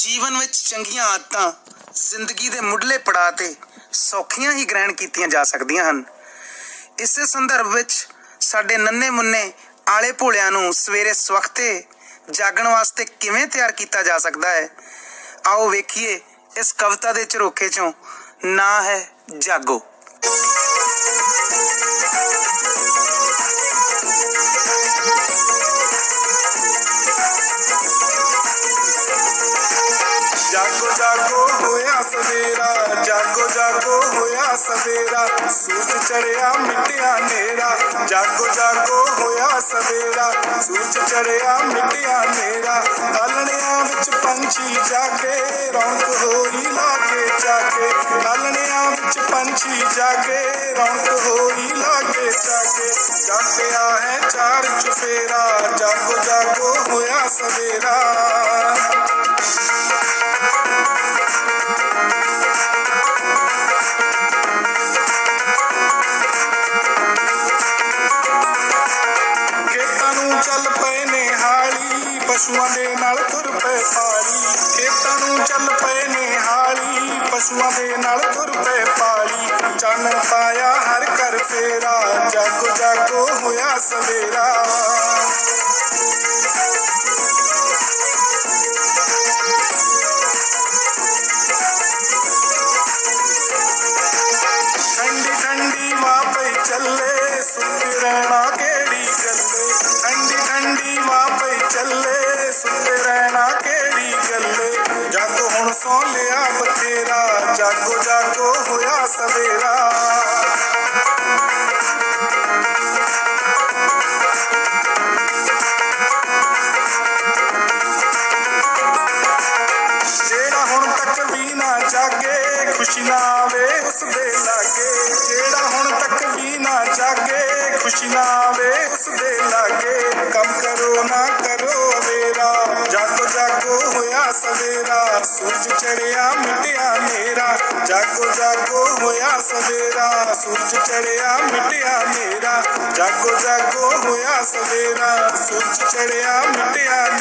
ਜੀਵਨ ਵਿੱਚ ਚੰਗੀਆਂ ਆਦਤਾਂ ਜ਼ਿੰਦਗੀ ਦੇ ਮੁੱਢਲੇ ਪੜਾਅ ਤੇ ਸੌਖੀਆਂ ਹੀ ਗ੍ਰਹਿਣ ਕੀਤੀਆਂ ਜਾ ਸਕਦੀਆਂ ਹਨ। ਇਸੇ ਸੰਦਰਭ ਵਿੱਚ ਸਾਡੇ ਨੰਨੇ ਮੁੰਨੇ ਆਲੇ ਭੋਲਿਆਂ ਨੂੰ ਸਵੇਰੇ ਸਵਖਤੇ ਜਾਗਣ ਵਾਸਤੇ ਕਿਵੇਂ ਤਿਆਰ ਕੀਤਾ ਜਾ ਸਕਦਾ ਹੈ, ਆਓ ਵੇਖੀਏ ਇਸ ਕਵਿਤਾ ਦੇ ਝਰੋਖੇ ਚੋਂ। ਨਾਂ ਹੈ ਜਾਗੋ। जागो जागो होया सवेरा, जागो जागो होया सवेरा, सूरज चढ़िया मिटिया नेरा। जागो जागो होया सवेरा, सूरज चढ़िया मिटिया नेरा। आलणियां विच पंछी जागे, रौनक होई लागे जागे। आलणियां विच पंछी जागे, रौनक होई लागे जागे। जागया है चार चुफेरा, जागो जागो होया सवेरा। चल पे निहाली, पशुओं दे नाल तुर पे पाली। खेतां नूं चल पे निहाली, पशुओं दे नाल तुर पे पाली। चानण पाया हर घर फेरा, जागो जागो होया सवेरा। ठंडी ठंडी मां पे चले, सुती रहना केड़ी गल्ले। ठंडी ठंडी मां पे चले, सुते रहना केड़ी गल्ले। जागो हुण सौ लिया बथेरा, जागो जागो होया सवेरा। जेड़ा हुण तक भी ना जागे, खुशी ना आवे उसदे लागे। जेड़ा हुण तक भी ना जागे, खुशी ना आवे उसदे लागे। कम करो ना करो अवेरा, जागो जागो होया सवेरा। सूरज चढ़िया मिटिया नेरा, जागो जागो होया सवेरा। सूरज चढ़िया मिटिया नेरा, जागो जागो होया सवेरा। सूरज चढ़िया मिटिया